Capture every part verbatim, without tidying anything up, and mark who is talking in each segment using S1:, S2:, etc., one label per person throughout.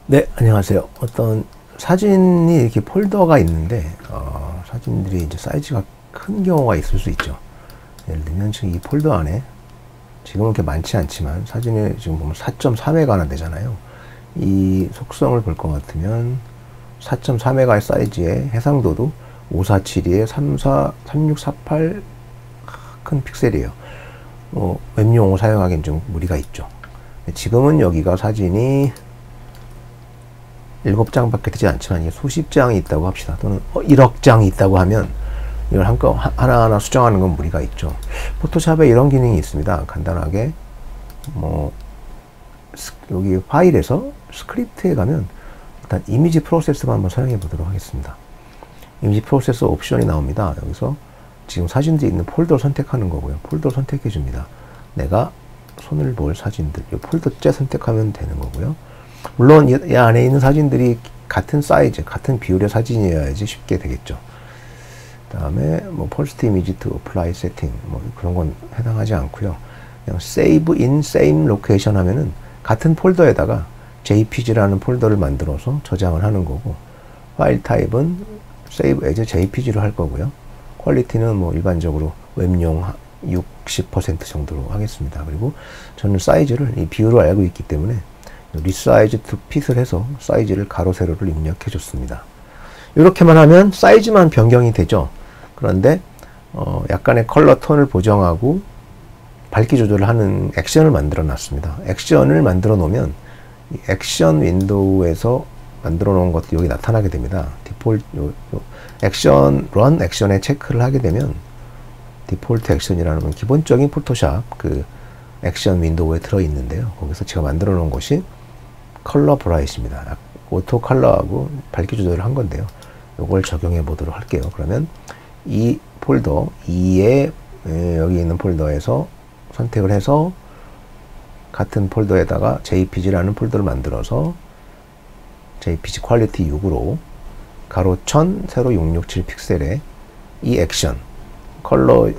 S1: 네, 안녕하세요. 어떤 사진이 이렇게 폴더가 있는데, 어, 사진들이 이제 사이즈가 큰 경우가 있을 수 있죠. 예를 들면 지금 이 폴더 안에, 지금은 그렇게 많지 않지만, 사진에 지금 보면 사 점 삼 메가나 되잖아요. 이 속성을 볼 것 같으면, 사 점 삼 메가의 사이즈의 해상도도 오백사십이에 삼십사, 삼십육사십팔 큰 픽셀이에요. 어, 웹용으로 사용하기엔 좀 무리가 있죠. 지금은 여기가 사진이 일곱 장밖에 되지 않지만 이게 수십 장이 있다고 합시다. 또는 어, 일억 장이 있다고 하면 이걸 한꺼 하나하나 수정하는 건 무리가 있죠. 포토샵에 이런 기능이 있습니다. 간단하게 뭐 여기 파일에서 스크립트에 가면 일단 이미지 프로세서만 한번 사용해 보도록 하겠습니다. 이미지 프로세서 옵션이 나옵니다. 여기서 지금 사진들이 있는 폴더를 선택하는 거고요. 폴더를 선택해 줍니다. 내가 손을 볼 사진들, 이 폴더째 선택하면 되는 거고요. 물론 이 안에 있는 사진들이 같은 사이즈, 같은 비율의 사진이어야지 쉽게 되겠죠. 그 다음에 뭐 퍼스트 이미지 to apply setting 뭐 그런 건 해당하지 않고요. 그냥 save in same location 하면은 같은 폴더에다가 제이피지라는 폴더를 만들어서 저장을 하는 거고, 파일 타입은 save as 제이피지로 할 거고요. 퀄리티는 뭐 일반적으로 웹용 육십 퍼센트 정도로 하겠습니다. 그리고 저는 사이즈를 이 비율을 알고 있기 때문에 리사이즈 투 핏을 해서 사이즈를 가로 세로를 입력해 줬습니다. 이렇게만 하면 사이즈만 변경이 되죠. 그런데 어 약간의 컬러 톤을 보정하고 밝기 조절을 하는 액션을 만들어 놨습니다. 액션을 만들어 놓으면 이 액션 윈도우에서 만들어 놓은 것도 여기 나타나게 됩니다. 디폴트 요, 요 액션 런 액션에 체크를 하게 되면 디폴트 액션이라는 건 기본적인 포토샵 그 액션 윈도우에 들어 있는데요. 거기서 제가 만들어 놓은 것이 컬러 브라이트입니다. 오토 컬러하고 밝기 조절을 한 건데요. 이걸 적용해 보도록 할게요. 그러면 이 폴더 이에 여기 있는 폴더에서 선택을 해서 같은 폴더에다가 제이피지라는 폴더를 만들어서 제이피지 퀄리티 육으로 가로 천, 세로 육백육십칠 픽셀에 이 액션 컬러를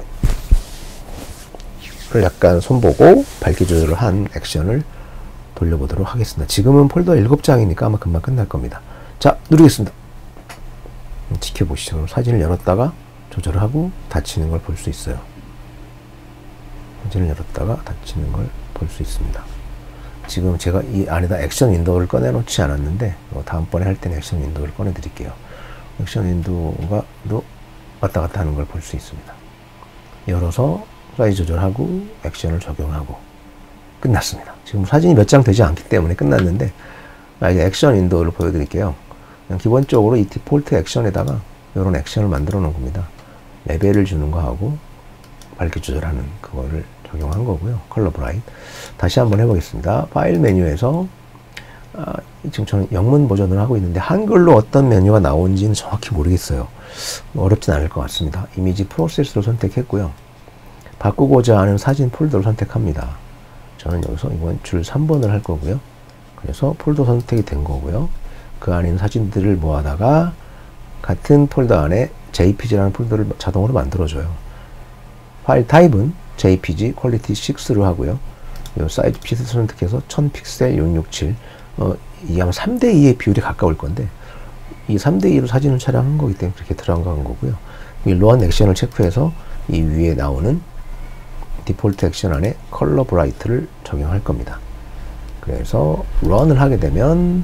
S1: 약간 손보고 밝기 조절을 한 액션을 돌려보도록 하겠습니다. 지금은 폴더 일곱 장이니까 아마 금방 끝날 겁니다. 자, 누르겠습니다. 지켜보시죠. 그럼 사진을 열었다가 조절을 하고 닫히는 걸 볼 수 있어요. 사진을 열었다가 닫히는 걸 볼 수 있습니다. 지금 제가 이 안에다 액션 윈도우를 꺼내 놓지 않았는데 다음번에 할 때는 액션 윈도우를 꺼내 드릴게요. 액션 윈도우가 또 왔다 갔다 하는 걸 볼 수 있습니다. 열어서 사이즈 조절하고 액션을 적용하고 끝났습니다. 지금 사진이 몇 장 되지 않기 때문에 끝났는데 이제 액션 윈도우를 보여드릴게요. 그냥 기본적으로 이 디폴트 액션에다가 이런 액션을 만들어 놓은 겁니다. 레벨을 주는 거 하고 밝기 조절하는 그거를 적용한 거고요. 컬러 브라이트. 다시 한번 해보겠습니다. 파일 메뉴에서 아, 지금 저는 영문 버전을 하고 있는데 한글로 어떤 메뉴가 나온지는 정확히 모르겠어요. 어렵진 않을 것 같습니다. 이미지 프로세스를 선택했고요. 바꾸고자 하는 사진 폴더를 선택합니다. 저는 여기서 이번 줄 삼 번을 할 거고요. 그래서 폴더 선택이 된 거고요. 그 안에 있는 사진들을 모아다가 같은 폴더 안에 제이피지라는 폴더를 자동으로 만들어줘요. 파일 타입은 제이피지 퀄리티 육로 하고요. 이 사이즈 핏을 선택해서 천 픽셀 육백육십칠 어, 이게 아마 삼 대 이의 비율이 가까울 건데 이 삼 대 이로 사진을 촬영한 거기 때문에 그렇게 들어간 거고요. 이 런 액션을 체크해서 이 위에 나오는 디폴트 액션 안에 컬러 브라이트를 적용할 겁니다. 그래서 런을 하게 되면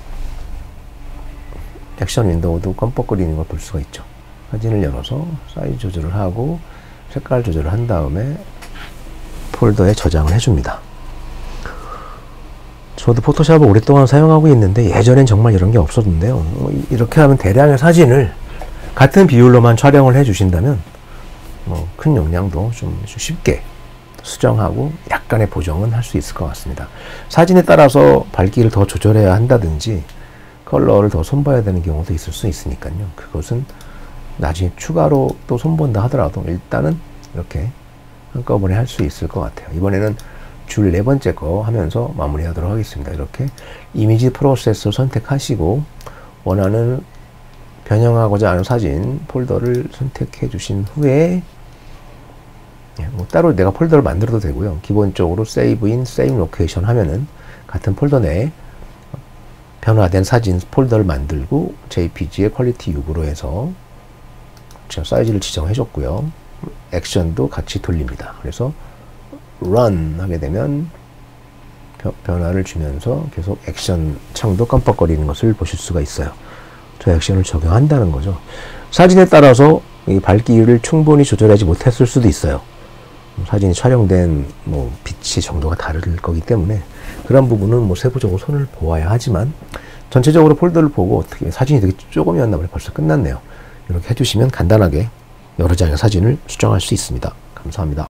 S1: 액션 윈도우도 껌뻑거리는 걸 볼 수가 있죠. 사진을 열어서 사이즈 조절을 하고 색깔 조절을 한 다음에 폴더에 저장을 해줍니다. 저도 포토샵을 오랫동안 사용하고 있는데 예전엔 정말 이런 게 없었는데요. 이렇게 하면 대량의 사진을 같은 비율로만 촬영을 해 주신다면 뭐 큰 용량도 좀 쉽게 수정하고 약간의 보정은 할 수 있을 것 같습니다. 사진에 따라서 밝기를 더 조절해야 한다든지 컬러를 더 손봐야 되는 경우도 있을 수 있으니까요. 그것은 나중에 추가로 또 손본다 하더라도 일단은 이렇게 한꺼번에 할 수 있을 것 같아요. 이번에는 줄 네 번째 거 하면서 마무리하도록 하겠습니다. 이렇게 이미지 프로세서 선택하시고 원하는 변형하고자 하는 사진 폴더를 선택해 주신 후에 뭐 따로 내가 폴더를 만들어도 되고요. 기본적으로 Save in Same Location 하면은 같은 폴더 내에 변화된 사진 폴더를 만들고 제이피지의 퀄리티 육으로 해서 지금 사이즈를 지정해 줬고요. 액션도 같이 돌립니다. 그래서 run 하게 되면 변화를 주면서 계속 액션 창도 깜빡거리는 것을 보실 수가 있어요. 저 액션을 적용한다는 거죠. 사진에 따라서 이 밝기를 충분히 조절하지 못했을 수도 있어요. 사진이 촬영된 뭐 빛의 정도가 다를 거기 때문에 그런 부분은 뭐 세부적으로 손을 보아야 하지만 전체적으로 폴더를 보고 어떻게 사진이 되게 조금이었나 보네. 벌써 끝났네요. 이렇게 해주시면 간단하게 여러 장의 사진을 수정할 수 있습니다. 감사합니다.